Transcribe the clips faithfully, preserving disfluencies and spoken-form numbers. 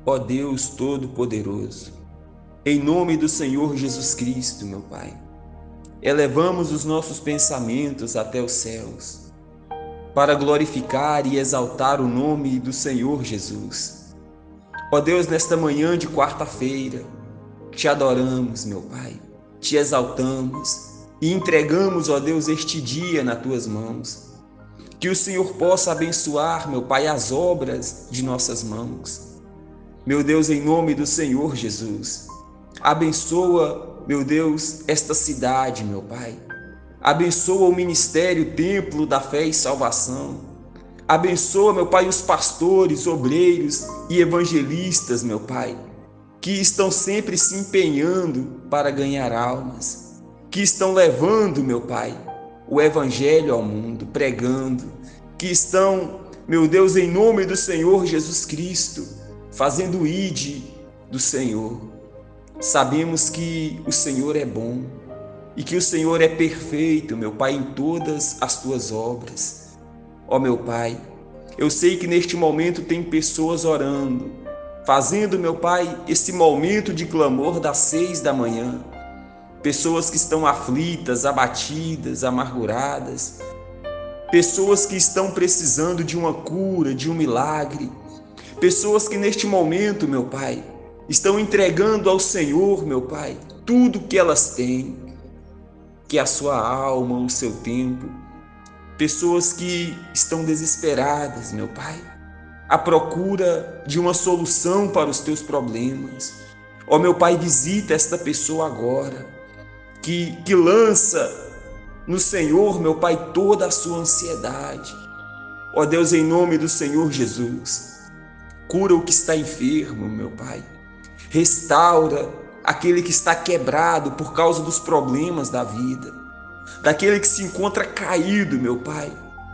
ó Deus Todo-Poderoso, em nome do Senhor Jesus Cristo, meu Pai, elevamos os nossos pensamentos até os céus, para glorificar e exaltar o nome do Senhor Jesus. Ó Deus, nesta manhã de quarta-feira, te adoramos, meu Pai, te exaltamos e entregamos, ó Deus, este dia nas tuas mãos. Que o Senhor possa abençoar, meu Pai, as obras de nossas mãos. Meu Deus, em nome do Senhor Jesus, abençoa, meu Deus, esta cidade, meu Pai. Abençoa o ministério, o templo da fé e salvação. Abençoa, meu Pai, os pastores, obreiros e evangelistas, meu Pai, que estão sempre se empenhando para ganhar almas, que estão levando, meu Pai, o evangelho ao mundo, pregando, que estão, meu Deus, em nome do Senhor Jesus Cristo, fazendo o ide do Senhor. Sabemos que o Senhor é bom e que o Senhor é perfeito, meu Pai, em todas as tuas obras. Ó meu Pai, eu sei que neste momento tem pessoas orando, fazendo, meu Pai, esse momento de clamor das seis da manhã. Pessoas que estão aflitas, abatidas, amarguradas. Pessoas que estão precisando de uma cura, de um milagre. Pessoas que neste momento, meu Pai, estão entregando ao Senhor, meu Pai, tudo que elas têm, que é a sua alma, o seu tempo. Pessoas que estão desesperadas, meu Pai, à procura de uma solução para os teus problemas. Ó meu Pai, visita esta pessoa agora, que, que lança no Senhor, meu Pai, toda a sua ansiedade. Ó Deus, em nome do Senhor Jesus, cura o que está enfermo, meu Pai. Restaura aquele que está quebrado por causa dos problemas da vida, daquele que se encontra caído, meu Pai,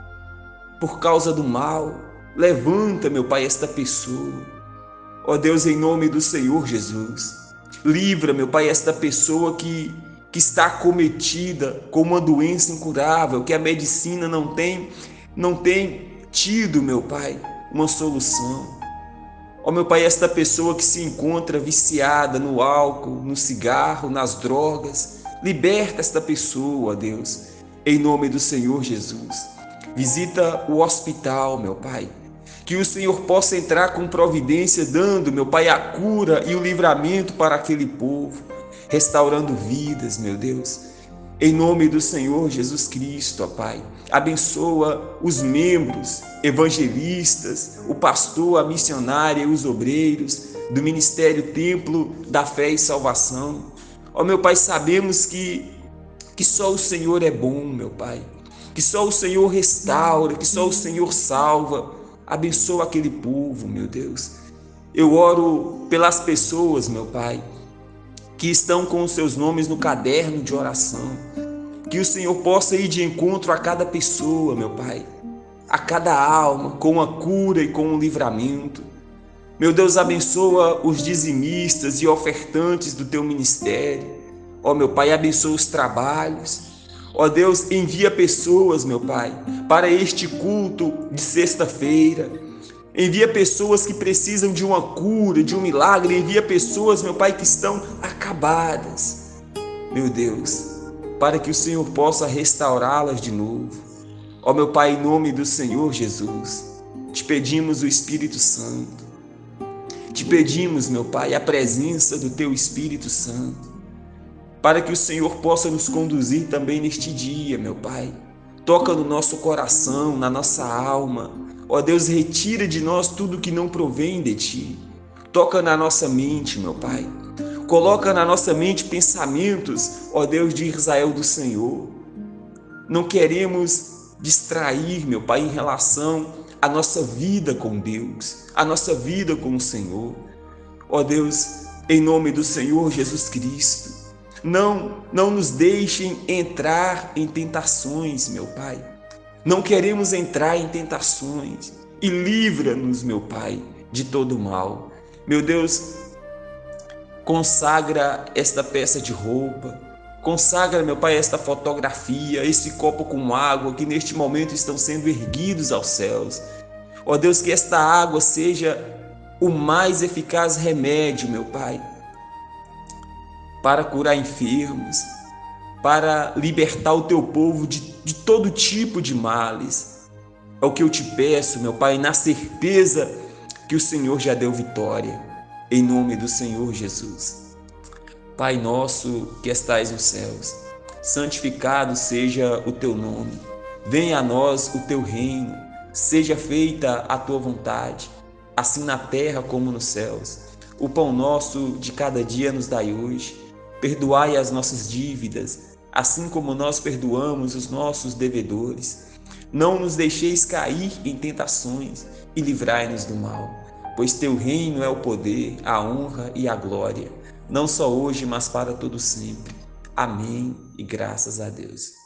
por causa do mal. Levanta, meu Pai, esta pessoa. Ó Deus, em nome do Senhor Jesus, livra, meu Pai, esta pessoa que, que está acometida com uma doença incurável, que a medicina não tem, não tem tido, meu Pai, uma solução. Ó meu Pai, esta pessoa que se encontra viciada no álcool, no cigarro, nas drogas, liberta esta pessoa, ó Deus, em nome do Senhor Jesus. Visita o hospital, meu Pai, que o Senhor possa entrar com providência, dando, meu Pai, a cura e o livramento para aquele povo, restaurando vidas, meu Deus. Em nome do Senhor Jesus Cristo, ó Pai, abençoa os membros, evangelistas, o pastor, a missionária e os obreiros do Ministério Templo da Fé e Salvação. Ó meu Pai, sabemos que, que só o Senhor é bom, meu Pai, que só o Senhor restaura, que só o Senhor salva. Abençoa aquele povo, meu Deus. Eu oro pelas pessoas, meu Pai, que estão com os seus nomes no caderno de oração. Que o Senhor possa ir de encontro a cada pessoa, meu Pai, a cada alma, com a cura e com o livramento. Meu Deus, abençoa os dizimistas e ofertantes do teu ministério. Ó meu Pai, abençoa os trabalhos. Ó Deus, envia pessoas, meu Pai, para este culto de sexta-feira. Envia pessoas que precisam de uma cura, de um milagre. Envia pessoas, meu Pai, que estão acabadas, meu Deus, para que o Senhor possa restaurá-las de novo. Ó meu Pai, em nome do Senhor Jesus, te pedimos o Espírito Santo. Te pedimos, meu Pai, a presença do teu Espírito Santo, para que o Senhor possa nos conduzir também neste dia, meu Pai. Toca no nosso coração, na nossa alma. Ó Deus, retira de nós tudo que não provém de Ti. Toca na nossa mente, meu Pai. Coloca na nossa mente pensamentos, ó Deus, de Israel do Senhor. Não queremos distrair, meu Pai, em relação à nossa vida com Deus, à nossa vida com o Senhor. Ó Deus, em nome do Senhor Jesus Cristo, não, não nos deixem entrar em tentações, meu Pai. Não queremos entrar em tentações e livra-nos, meu Pai, de todo mal. Meu Deus, consagra esta peça de roupa, consagra, meu Pai, esta fotografia, esse copo com água que neste momento estão sendo erguidos aos céus. Ó Deus, que esta água seja o mais eficaz remédio, meu Pai, para curar enfermos, para libertar o teu povo de, de todo tipo de males. É o que eu te peço, meu Pai, na certeza que o Senhor já deu vitória, em nome do Senhor Jesus. Pai nosso que estais nos céus, santificado seja o teu nome. Venha a nós o teu reino, seja feita a tua vontade, assim na terra como nos céus. O pão nosso de cada dia nos dai hoje. Perdoai as nossas dívidas, assim como nós perdoamos os nossos devedores. Não nos deixeis cair em tentações e livrai-nos do mal, pois teu reino é o poder, a honra e a glória, não só hoje, mas para todo sempre. Amém e graças a Deus.